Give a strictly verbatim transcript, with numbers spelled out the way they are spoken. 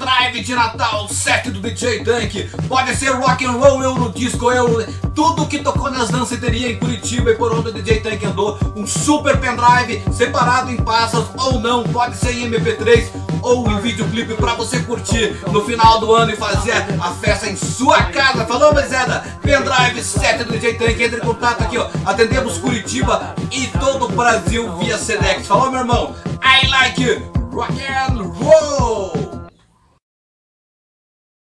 pendrive de Natal, set do D J Tank. Pode ser rock and roll, euro disco, euro, tudo que tocou nas danceterias em Curitiba e por onde o D J Tank andou. Um super pendrive separado em pastas ou não, pode ser em M P três ou em videoclipe pra você curtir no final do ano e fazer a festa em sua casa. Falou, Bezeda? Pendrive set do D J Tank, entre em contato aqui, ó. Atendemos Curitiba e todo o Brasil via Sedex. Falou, meu irmão? I like rock and roll!